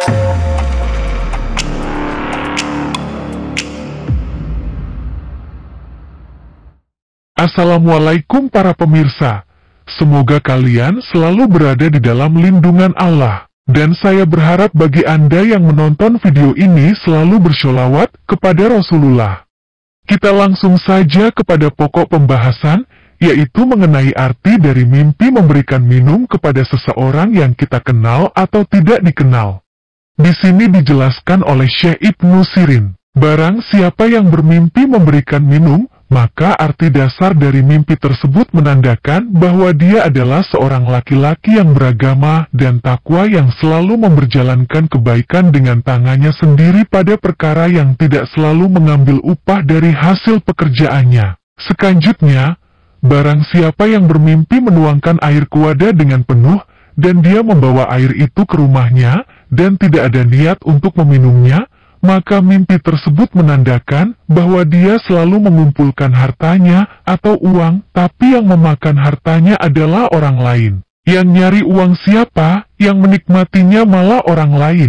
Assalamualaikum para pemirsa. Semoga kalian selalu berada di dalam lindungan Allah. Dan saya berharap bagi Anda yang menonton video ini selalu bersholawat kepada Rasulullah. Kita langsung saja kepada pokok pembahasan, yaitu mengenai arti dari mimpi memberikan minum kepada seseorang yang kita kenal atau tidak dikenal. Di sini dijelaskan oleh Syekh Ibnu Sirin, barang siapa yang bermimpi memberikan minum, maka arti dasar dari mimpi tersebut menandakan bahwa dia adalah seorang laki-laki yang beragama dan takwa yang selalu memperjalankan kebaikan dengan tangannya sendiri pada perkara yang tidak selalu mengambil upah dari hasil pekerjaannya. Selanjutnya, barang siapa yang bermimpi menuangkan air ke wadah dengan penuh, dan dia membawa air itu ke rumahnya, dan tidak ada niat untuk meminumnya, maka mimpi tersebut menandakan bahwa dia selalu mengumpulkan hartanya atau uang, tapi yang memakan hartanya adalah orang lain. Yang nyari uang siapa, yang menikmatinya malah orang lain.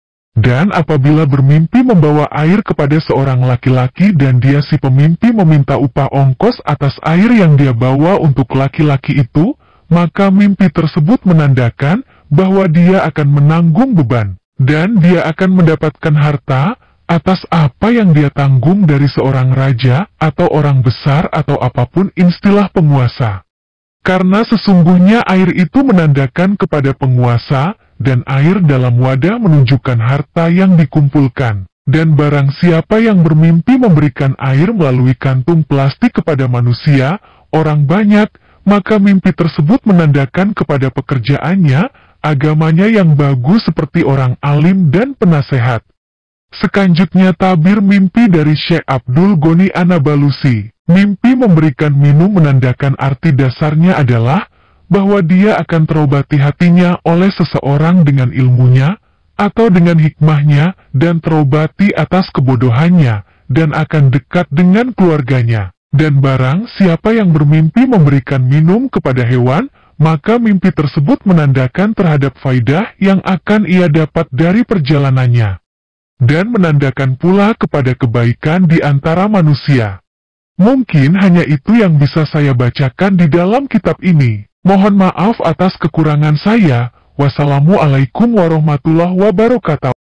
Dan apabila bermimpi membawa air kepada seorang laki-laki dan dia si pemimpi meminta upah ongkos atas air yang dia bawa untuk laki-laki itu, maka mimpi tersebut menandakan bahwa dia akan menanggung beban. Dan dia akan mendapatkan harta atas apa yang dia tanggung dari seorang raja atau orang besar atau apapun istilah penguasa. Karena sesungguhnya air itu menandakan kepada penguasa, dan air dalam wadah menunjukkan harta yang dikumpulkan. Dan barang siapa yang bermimpi memberikan air melalui kantung plastik kepada manusia, orang banyak, maka mimpi tersebut menandakan kepada pekerjaannya, agamanya yang bagus seperti orang alim dan penasehat. Selanjutnya tabir mimpi dari Syekh Abdul Ghani An-Nablusi. Mimpi memberikan minum menandakan arti dasarnya adalah bahwa dia akan terobati hatinya oleh seseorang dengan ilmunya, atau dengan hikmahnya, dan terobati atas kebodohannya, dan akan dekat dengan keluarganya. Dan barang siapa yang bermimpi memberikan minum kepada hewan, maka mimpi tersebut menandakan terhadap faidah yang akan ia dapat dari perjalanannya. Dan menandakan pula kepada kebaikan di antara manusia. Mungkin hanya itu yang bisa saya bacakan di dalam kitab ini. Mohon maaf atas kekurangan saya. Wassalamualaikum warahmatullahi wabarakatuh.